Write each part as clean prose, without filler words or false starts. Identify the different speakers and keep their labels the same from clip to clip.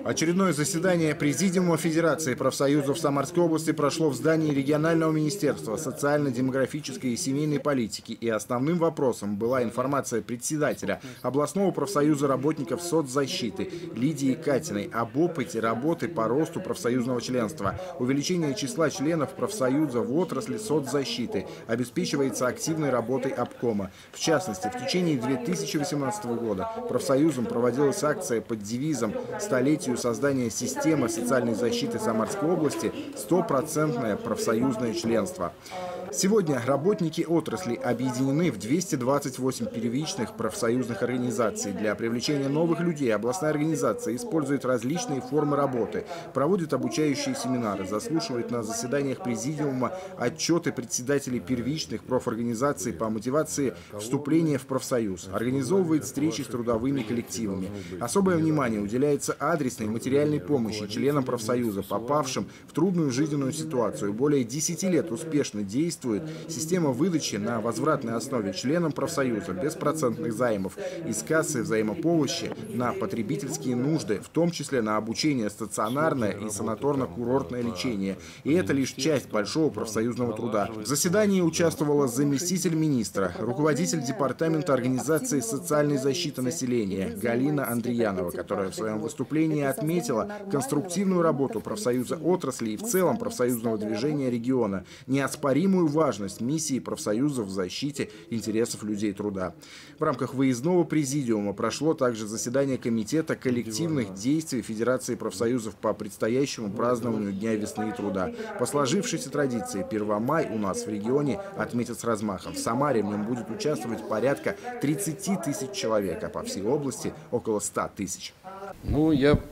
Speaker 1: Очередное заседание Президиума Федерации профсоюзов Самарской области прошло в здании регионального министерства социально-демографической и семейной политики. И основным вопросом была информация председателя областного профсоюза работников соцзащиты Лидии Катиной об опыте работы по росту профсоюзного членства. Увеличение числа членов профсоюза в отрасли соцзащиты обеспечивается активной работой обкома. В частности, в течение 2018 года профсоюзом проводилась акция под девизом «Столетию создания системы социальной защиты Самарской области 100% профсоюзное членство». Сегодня работники отрасли объединены в 228 первичных профсоюзных организаций. Для привлечения новых людей областная организация использует различные формы работы, проводит обучающие семинары, заслушивает на заседаниях президиума отчеты председателей первичных профорганизаций по мотивации вступления в профсоюз, организовывает встречи с трудовыми коллективами. Особое внимание уделяется адресной материальной помощи членам профсоюза, попавшим в трудную жизненную ситуацию. Более 10 лет успешно действует система выдачи на возвратной основе членам профсоюза беспроцентных займов из кассы взаимопомощи на потребительские нужды, в том числе на обучение, стационарное и санаторно-курортное лечение. И это лишь часть большого профсоюзного труда. В заседании участвовала заместитель министра, руководитель департамента организации социальной защиты населения Галина Андреянова, которая в своем выступлении отметила конструктивную работу профсоюза отрасли и в целом профсоюзного движения региона, неоспоримую важность миссии профсоюзов в защите интересов людей труда. В рамках выездного президиума прошло также заседание Комитета коллективных действий Федерации профсоюзов по предстоящему празднованию Дня весны и труда. По сложившейся традиции 1 мая у нас в регионе отметят с размахом. В Самаре в нем будет участвовать порядка 30 тысяч человек, а по всей области около 100 тысяч.
Speaker 2: Ну, я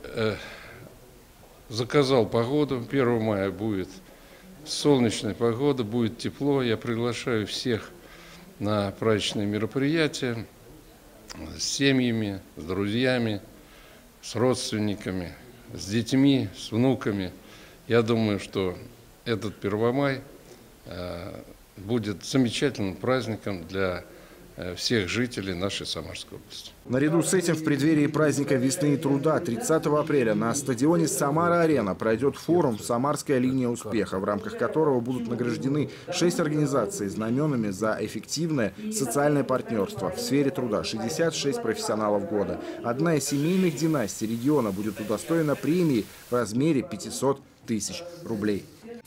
Speaker 2: заказал погоду. 1 мая будет солнечная погода, будет тепло. Я приглашаю всех на праздничные мероприятия с семьями, с друзьями, с родственниками, с детьми, с внуками. Я думаю, что этот 1 мая будет замечательным праздником для всех жителей нашей Самарской области.
Speaker 1: Наряду с этим в преддверии праздника весны и труда 30 апреля на стадионе «Самара-Арена» пройдет форум «Самарская линия успеха», в рамках которого будут награждены 6 организаций знаменами за эффективное социальное партнерство в сфере труда, 66 профессионалов года. Одна из семейных династий региона будет удостоена премии в размере 500 тысяч рублей.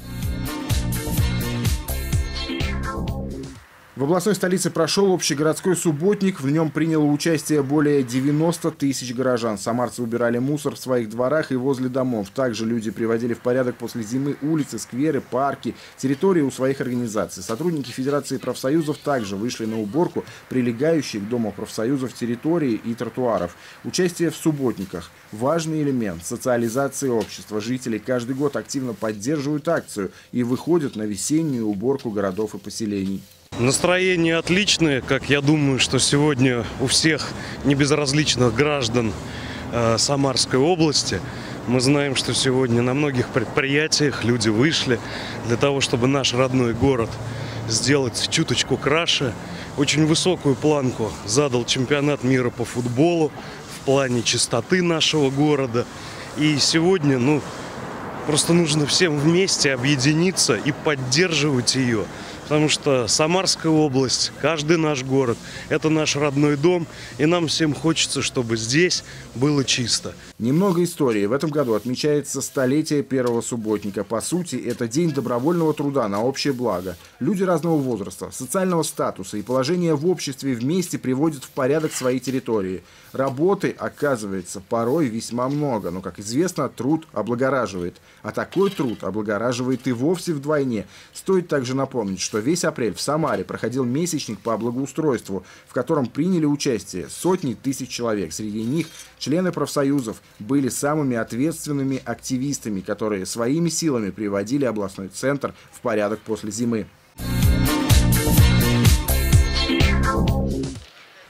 Speaker 1: В областной столице прошел общегородской субботник. В нем приняло участие более 90 тысяч горожан. Самарцы убирали мусор в своих дворах и возле домов. Также люди приводили в порядок после зимы улицы, скверы, парки, территории у своих организаций. Сотрудники Федерации профсоюзов также вышли на уборку прилегающей к Дому профсоюзов территории и тротуаров. Участие в субботниках – важный элемент социализации общества. Жители каждый год активно поддерживают акцию и выходят на весеннюю уборку городов и поселений.
Speaker 3: Настроение отличное, как я думаю, что сегодня у всех небезразличных граждан Самарской области. Мы знаем, что сегодня на многих предприятиях люди вышли для того, чтобы наш родной город сделать чуточку краше. Очень высокую планку задал чемпионат мира по футболу в плане чистоты нашего города. И сегодня, просто нужно всем вместе объединиться и поддерживать ее. Потому что Самарская область, каждый наш город – это наш родной дом, и нам всем хочется, чтобы здесь было чисто.
Speaker 1: Немного истории. В этом году отмечается столетие первого субботника. По сути, это день добровольного труда на общее благо. Люди разного возраста, социального статуса и положения в обществе вместе приводят в порядок свои территории. Работы, оказывается, порой весьма много, но, как известно, труд облагораживает. А такой труд облагораживает и вовсе вдвойне. Стоит также напомнить, что весь апрель в Самаре проходил месячник по благоустройству, в котором приняли участие сотни тысяч человек. Среди них члены профсоюзов были самыми ответственными активистами, которые своими силами приводили областной центр в порядок после зимы.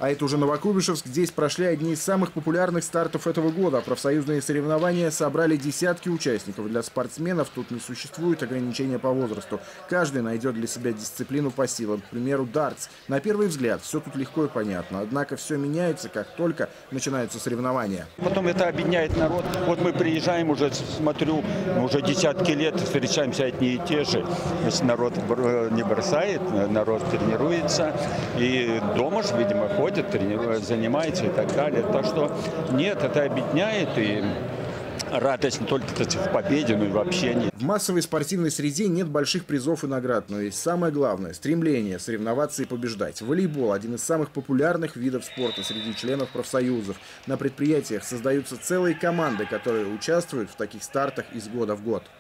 Speaker 1: А это уже Новокуйбышевск. Здесь прошли одни из самых популярных стартов этого года. Профсоюзные соревнования собрали десятки участников. Для спортсменов тут не существует ограничения по возрасту. Каждый найдет для себя дисциплину по силам. К примеру, дартс. На первый взгляд все тут легко и понятно. Однако все меняется, как только начинаются соревнования.
Speaker 4: Потом это объединяет народ. Вот мы приезжаем, уже смотрю, уже десятки лет встречаемся одни и те же. Значит, народ не бросает, народ тренируется. И дома же, видимо, ходит, тренирует, занимается и так далее. Так что нет, это объединяет, и радость не только в победе, но и в общении.
Speaker 1: В массовой спортивной среде нет больших призов и наград, но есть самое главное – стремление соревноваться и побеждать. Волейбол – один из самых популярных видов спорта среди членов профсоюзов. На предприятиях создаются целые команды, которые участвуют в таких стартах из года в год.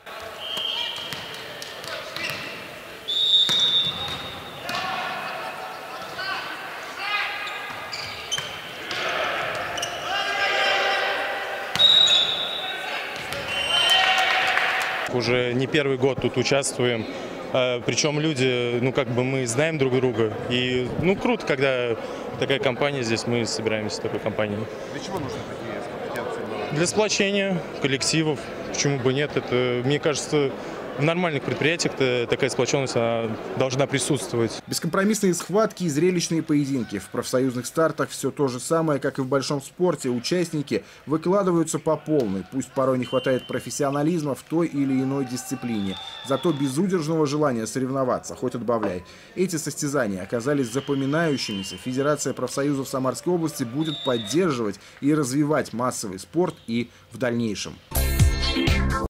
Speaker 5: Уже не первый год тут участвуем, причем люди, мы знаем друг друга. И, круто, когда такая компания здесь, мы собираемся в такой компании.
Speaker 1: Для чего нужны такие компетенции?
Speaker 5: Для сплочения коллективов, почему бы нет. Это, мне кажется, в нормальных предприятиях такая сплоченность должна присутствовать.
Speaker 1: Бескомпромиссные схватки и зрелищные поединки. В профсоюзных стартах все то же самое, как и в большом спорте. Участники выкладываются по полной. Пусть порой не хватает профессионализма в той или иной дисциплине. Зато безудержного желания соревноваться, хоть отбавляй. Эти состязания оказались запоминающимися. Федерация профсоюзов Самарской области будет поддерживать и развивать массовый спорт и в дальнейшем.